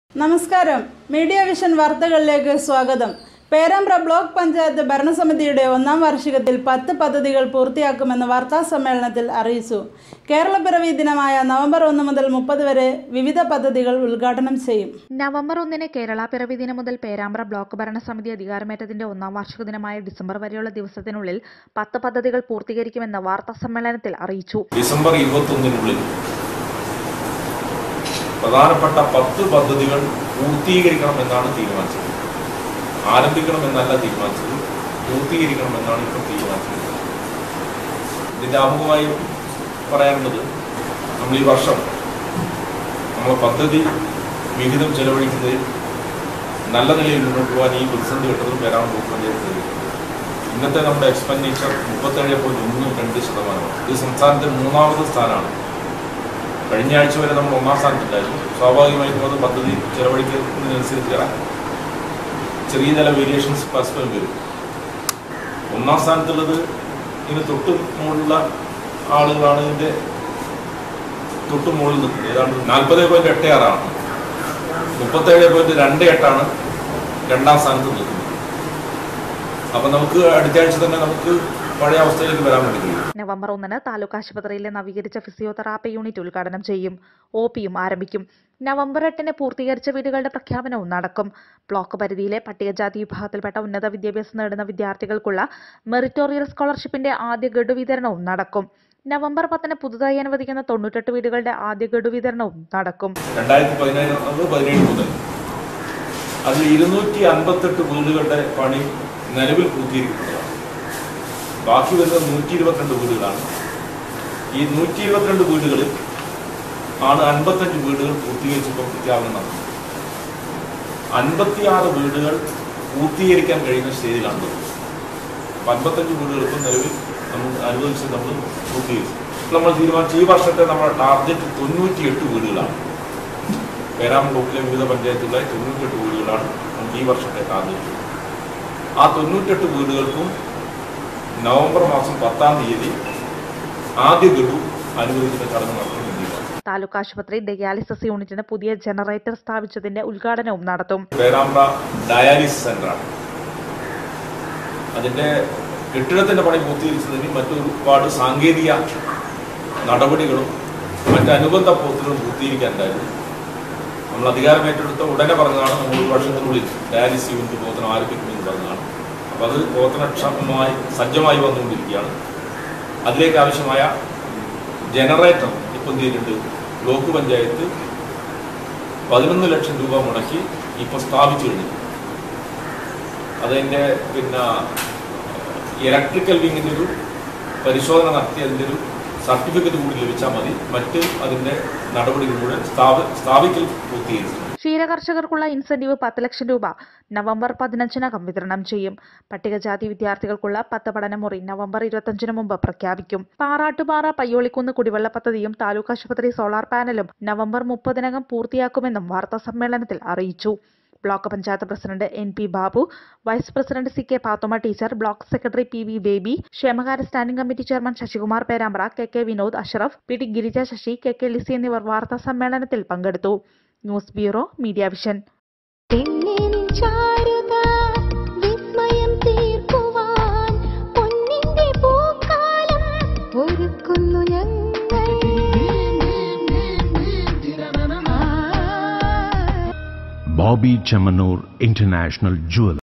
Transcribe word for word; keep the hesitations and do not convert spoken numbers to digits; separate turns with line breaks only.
നമസ്കാരം. Media vision വാർത്തകളിലേക്ക് സ്വാഗതം. പേരാമ്പ്ര ബ്ലോക്ക് പഞ്ചായത്ത് ഭരണസമിതിയുടെ ഒന്നാം വാർഷികത്തിൽ പത്ത് പദ്ധതികൾ പൂർത്തിയാക്കുമെന്ന് വാർത്താ സമ്മേളനത്തിൽ അറിയിച്ചു. കേരളപ്പിറവി ദിനമായ നവംബർ ഒന്ന് മുതൽ മുപ്പത് വരെ വിവിധ പദ്ധതികൾ ഉദ്ഘാടനം ചെയ്യും.
നവംബർ ഒന്നിന് കേരള പിറവി ദിനം മുതൽ പേരാമ്പ്ര ബ്ലോക്ക് ഭരണസമിതി അധികാരമേറ്റതിന്റെ ഒന്നാം വാർഷിക ദിനമായ ഡിസംബർ വരെയുള്ള ദിവസത്തിനുള്ളിൽ പത്ത് പദ്ധതികൾ പൂർത്തീകരിക്കുമെന്ന് വാർത്താ സമ്മേളനത്തിൽ അറിയിച്ചു.
ഡിസംബർ ഇരുപത്തൊന്നിനുള്ളിൽ പ്രധാനപ്പെട്ട പത്ത് പദ്ധതികൾ പൂർത്തീകരിക്കണമെന്നാണ് തീരുമാനിച്ചത്. ആരംഭിക്കണമെന്നല്ല തീരുമാനിച്ചത്, പൂർത്തീകരിക്കണമെന്നാണ് ഇപ്പോൾ തീരുമാനിച്ചത്. ഇതിൻ്റെ ആമുഖമായി പറയാനുള്ളത്, നമ്മൾ ഈ വർഷം നമ്മൾ പദ്ധതി വിഹിതം ചെലവഴിക്കുന്നതിൽ നല്ല നിലയിൽ മുന്നോട്ട് പോകാൻ ഈ പ്രതിസന്ധി ഘട്ടത്തിൽ പേരാമ്പ്ര ബ്ലോക്ക് പഞ്ചായത്ത് ഇന്നത്തെ നമ്മുടെ എക്സ്പെൻഡിച്ചർ മുപ്പത്തേഴ് പോയിന്റ് ഒന്ന് രണ്ട് ശതമാനമാണ്. ഇത് സംസ്ഥാനത്തെ മൂന്നാമത് സ്ഥാനമാണ്. കഴിഞ്ഞ ആഴ്ച വരെ നമ്മൾ ഒന്നാം സ്ഥാനത്തുണ്ടായിരുന്നു. സ്വാഭാവികമായിട്ടും അത് പദ്ധതി ചെലവഴിക്കുന്നതിനനുസരിച്ച് ചെറിയ ചില വേരിയേഷൻസ് പരസ്പരം വരും. ഒന്നാം സ്ഥാനത്തുള്ളത് ഇതിന് തൊട്ട് മുകളിലുള്ള ആളുകളാണ്. ഇതിൻ്റെ തൊട്ട് മുകളിൽ നിൽക്കുന്നത് ഏതാണ്ട് നാൽപ്പത് പോയിന്റ് എട്ട് ആറാണ്. മുപ്പത്തേഴ് പോയിന്റ് രണ്ട് എട്ടാണ് രണ്ടാം സ്ഥാനത്ത് നിൽക്കുന്നത്. അപ്പം നമുക്ക് അടുത്ത ആഴ്ച തന്നെ നമുക്ക് പഴയ അവസ്ഥയിലേക്ക് വരാൻ വേണ്ടി കഴിയും.
നവംബർ ഒന്നിന് താലൂക്ക് ആശുപത്രിയിലെ നവീകരിച്ച ഫിസിയോതെറാപ്പി യൂണിറ്റ് ഉദ്ഘാടനം ചെയ്യും. ഒ പിയും ആരംഭിക്കും. നവംബർ എട്ടിന് പൂർത്തീകരിച്ച വീടുകളുടെ പ്രഖ്യാപനവും നടക്കും. ബ്ലോക്ക് പരിധിയിലെ പട്ടികജാതി വിഭാഗത്തിൽപ്പെട്ട ഉന്നത വിദ്യാഭ്യാസം നേടുന്ന വിദ്യാർത്ഥികൾക്കുള്ള മെറിറ്റോറിയൽ സ്കോളർഷിപ്പിന്റെ ആദ്യ ഗഡു വിതരണവും നടക്കും. നവംബർ പത്തിന് പുതുതായി അനുവദിക്കുന്ന തൊണ്ണൂറ്റെട്ട് വീടുകളുടെ ആദ്യ ഗഡു വിതരണവും നടക്കും.
രണ്ടായിരത്തി പതിനേഴ് പതിനേഴ് മുതൽ അതിൽ ഇരുന്നൂറ്റി അൻപത്തെട്ട് വീടുകളുടെ പണി നിലവിൽ പൂർത്തീകരിക്കുന്നതാണ്. ബാക്കി വരുന്നത് നൂറ്റി ഇരുപത്തിരണ്ട് വീടുകളാണ്. ഈ നൂറ്റി ഇരുപത്തിരണ്ട് വീടുകളിൽ ആണ് അൻപത്തഞ്ച് വീടുകൾ പൂർത്തീകരിച്ചപ്പോൾ പ്രഖ്യാപനം നടന്നത്. അൻപത്തിയാറ് വീടുകൾ പൂർത്തീകരിക്കാൻ കഴിയുന്ന സ്റ്റേജിലാണ്. അപ്പം അൻപത്തഞ്ച് വീടുകൾക്കും നിലവിൽ നമ്മൾ അനുവദിച്ച് നമ്മൾ പൂർത്തീകരിച്ചു. നമ്മൾ തീരുമാനിച്ച ഈ വർഷത്തെ നമ്മുടെ ടാർഗറ്റ് തൊണ്ണൂറ്റിയെട്ട് വീടുകളാണ്. പേരാമ്പ്ര ബ്ലോക്കിലെ വിവിധ പഞ്ചായത്തുകളിലെ തൊണ്ണൂറ്റിയെട്ട് വീടുകളാണ് നമുക്ക് ഈ വർഷത്തെ ടാർഗറ്റ്. ആ തൊണ്ണൂറ്റെട്ട് വീടുകൾക്കും നവംബർ മാസം പത്താം തീയതി ആദ്യ ഗഡു അനുവദിക്കുന്ന ചടങ്ങ് നടത്തും.
താലൂക്ക് ആശുപത്രി ഡയാലിസിസ് യൂണിറ്റിന് പുതിയ ജനറേറ്റർ സ്ഥാപിച്ചതിന്റെ ഉദ്ഘാടനവും നടത്തും.
പേരാമ്പ്ര ഡയാലിസിസ് സെന്ററാണ്. അതിന്റെ കെട്ടിടത്തിന്റെ പണി പൂർത്തീകരിച്ചതിന് മറ്റൊരുപാട് സാങ്കേതിക നടപടികളും മറ്റനുബന്ധ പ്രവൃത്തികളും പൂർത്തീകരിക്കാനുണ്ടായിരുന്നു. നമ്മൾ അധികാരം ഏറ്റെടുത്ത ഉടനെ പറഞ്ഞതാണ് നമ്മൾ ഒരു വർഷത്തിനുള്ളിൽ ഡയാലിസിസ് യൂണിറ്റ് പ്രവർത്തനം ആരംഭിക്കുമെന്ന് പറഞ്ഞതാണ്. അപ്പോൾ അത് പ്രവർത്തനക്ഷമമായി സജ്ജമായി വന്നുകൊണ്ടിരിക്കുകയാണ്. അതിലേക്ക് ആവശ്യമായ ജനറേറ്റർ ഇപ്പം എന്ത് ബ്ലോക്ക് പഞ്ചായത്ത് പതിനൊന്ന് ലക്ഷം രൂപ മുടക്കി ഇപ്പോൾ സ്ഥാപിച്ചു കഴിഞ്ഞു. അതിൻ്റെ പിന്നെ ഇലക്ട്രിക്കൽ വിങ്ങിൻ്റെ ഒരു പരിശോധന നടത്തി അതിൻ്റെ ഒരു സർട്ടിഫിക്കറ്റ് കൂടി ലഭിച്ചാൽ മതി. മറ്റ് അതിൻ്റെ നടപടികളിലൂടെ സ്ഥാപിക്കൽ പൂർത്തീകരിച്ചു.
ക്ഷീരകർഷകർക്കുള്ള ഇൻസെന്റീവ് പത്ത് ലക്ഷം രൂപ നവംബർ പതിനഞ്ചിനകം വിതരണം ചെയ്യും. പട്ടികജാതി വിദ്യാർത്ഥികൾക്കുള്ള പത്ത് പഠനമുറി നവംബർ ഇരുപത്തഞ്ചിന് മുമ്പ് പ്രഖ്യാപിക്കും. പാറാട്ടുപാറ പയ്യോളിക്കുന്ന് കുടിവെള്ള പദ്ധതിയും താലൂക്ക് ആശുപത്രി സോളാർ പാനലും നവംബർ മുപ്പതിനകം പൂർത്തിയാക്കുമെന്നും വാർത്താ സമ്മേളനത്തിൽ അറിയിച്ചു. Block panchayat president N P Babu, vice president C K Pathumma teacher, block secretary P V Baby, ക്ഷേമകാര്യ standing committee chairman Sasikumar Perambra, K K Vinod, Ashraf, P T Girija Sasi, K K Lissy എന്നിവർ വാർത്താ സമ്മേളനത്തിൽ പങ്കെടുത്തു. News bureau, media vision.
Bobby Chamanur International Jewel.